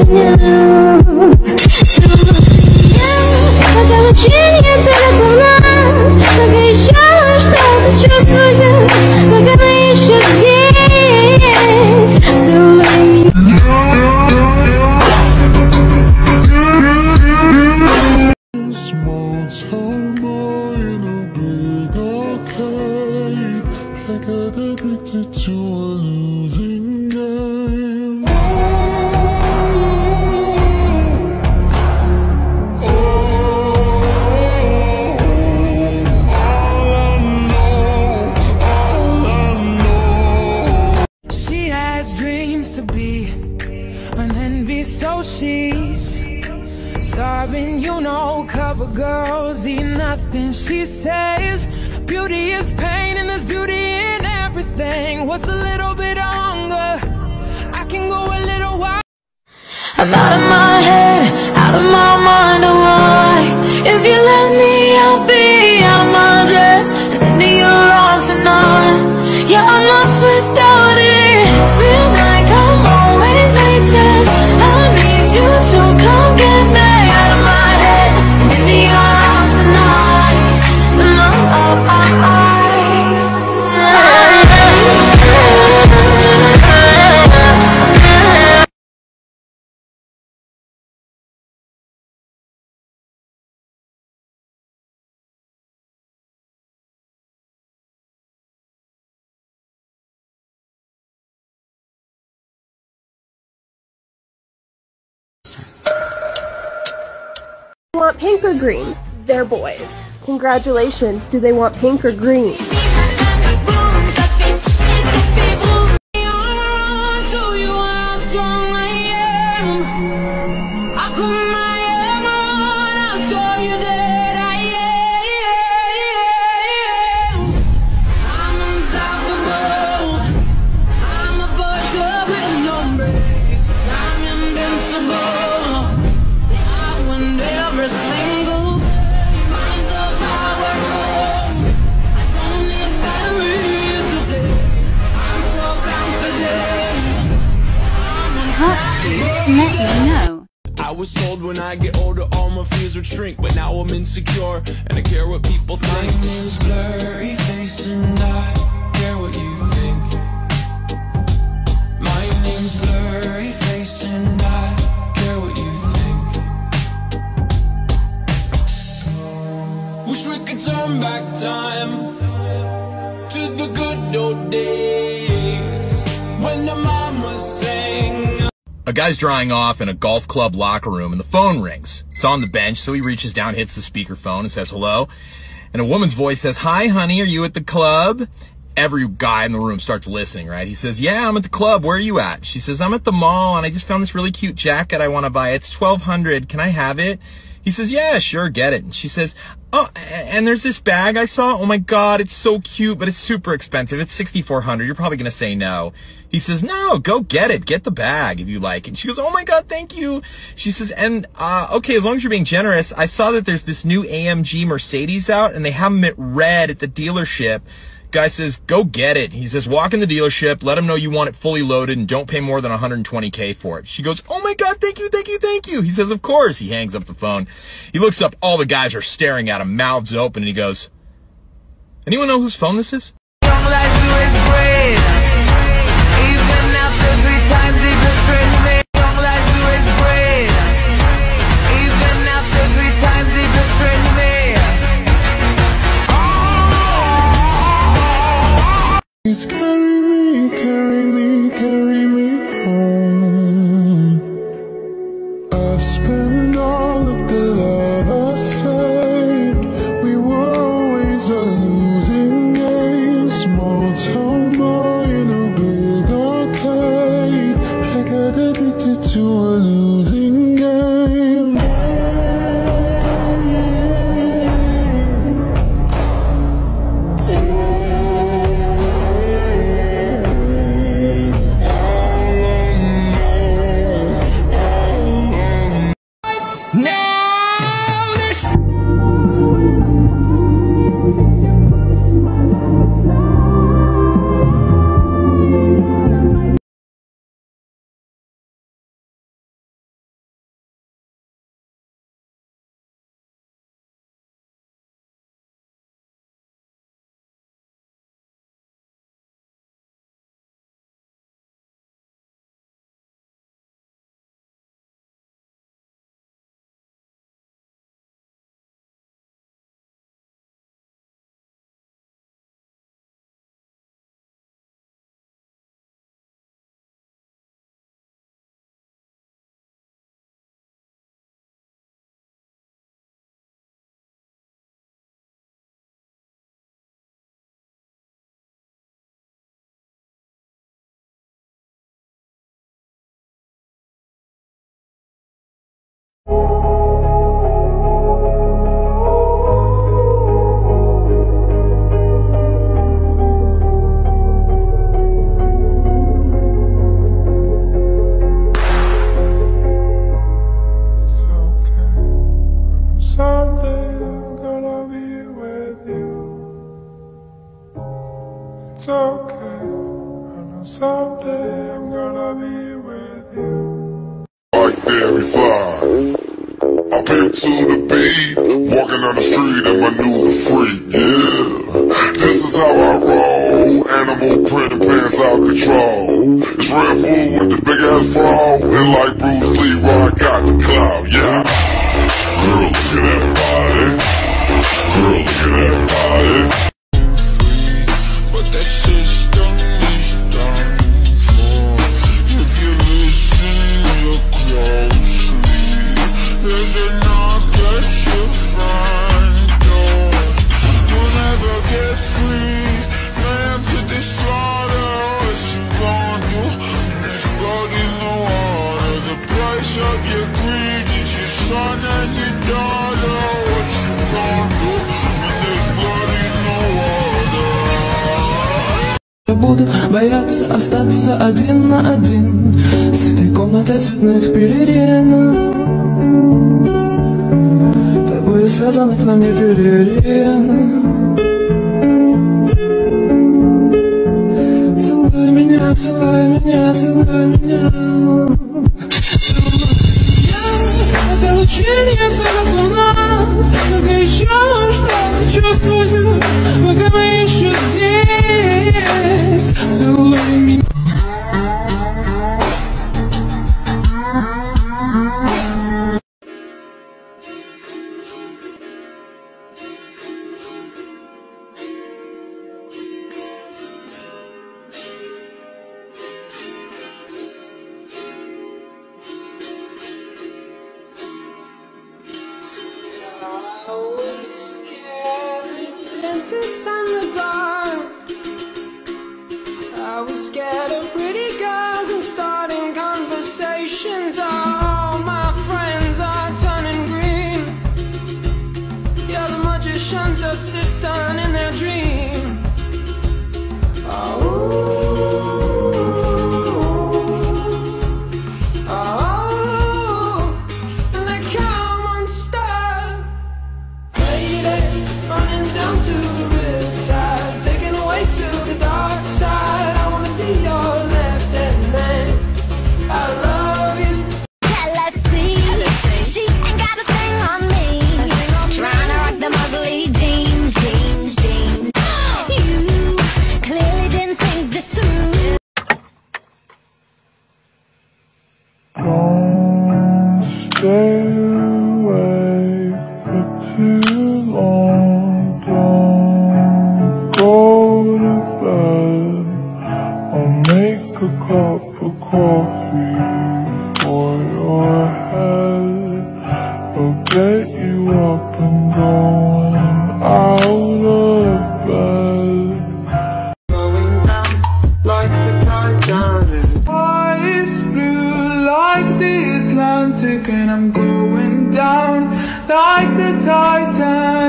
Addicted to a losing game. She has dreams to be an envy, so she's starving, you know, cover girls eat nothing. She says beauty is pain and there's beauty in everything. What's a little bit of hunger? I can go a little while. I'm out of my head, out of my mind, alright. If you let me, I'll be out of my dress and into your arms tonight. Yeah, I'm lost without it. Feels like I'm always waiting. I need you to come get me out of my head and into your arms tonight. Tonight. Want pink or green? They're boys. Congratulations. Do they want pink or green? Let me know. I was told when I get older all my fears would shrink, but now I'm insecure and I care what people think. My name's blurry face and I care what you think. My name's blurry face and I care what you think. Wish we could turn back time to the good old days when the mama sang. A guy's drying off in a golf club locker room and the phone rings. It's on the bench, so he reaches down, hits the speakerphone and says hello. And a woman's voice says, "Hi, honey, are you at the club?" Every guy in the room starts listening, right? He says, "Yeah, I'm at the club. Where are you at?" She says, "I'm at the mall and I just found this really cute jacket I want to buy. It's $1,200. Can I have it?" He says, "Yeah, sure, get it." And she says, "Oh, and there's this bag I saw. Oh my God, it's so cute, but it's super expensive. It's $6,400. You're probably going to say no." He says, "No, go get it. Get the bag if you like." And she goes, "Oh my God, thank you." She says, "And, okay, as long as you're being generous, I saw that there's this new AMG Mercedes out and they have them at red at the dealership." Guy says, "Go get it." He says, "Walk in the dealership, let them know you want it fully loaded and don't pay more than $120K for it." She goes, "Oh my God, thank you, thank you, thank you." He says, "Of course." He hangs up the phone. He looks up, all the guys are staring at him, mouths open, and he goes, "Anyone know whose phone this is?" Please carry me, carry me, carry me home. I've spent all of the love I saved. We were always a losing game. Small town boy in a big arcade. I got addicted to a losing game. I pimp to the beat, walking down the street and my new freak, yeah. This is how I roll, animal print pants out control. It's Red Bull with the big ass bra, and like Bruce Lee, I got the clout, yeah. Girl, look at that body. Girl, look at that body. But that system is done for. If you listen real closely, there's a knock at your front door. You'll never get free. Lamb to the slaughter. What you gon' do when there's blood in the water? The price of your greed is your son and your daughter. What you gon' do when there's blood in the water? Я буду бояться остаться один на один с этой комнатой цветных пелерин. Тобой связанных на мне пелерин. Целуй меня, целуй меня, целуй меня. Это ученица раз у нас. Только еще что-то чувствую, пока мы еще здесь. Целуй меня. Dentists in the dark. I was scared of pretty girls and starting conversations. All my friends are turning green. You're the magician's assistant in their dream. And they come unstuck. Lady, running down to the riptide, taken away to the dark side. I wanna be your left-hand man. I love you. Jealousy, she ain't got a thing on me. Trying to rock them ugly jeans, jeans, jeans. You clearly didn't think this through. Don't stay away for too long. Don't go to bed. I'll make a cup of coffee for your head. I'll get you up and going out of bed. Going down like the Titanic. Eyes blue like the Atlantic, and I'm going down like the Titanic.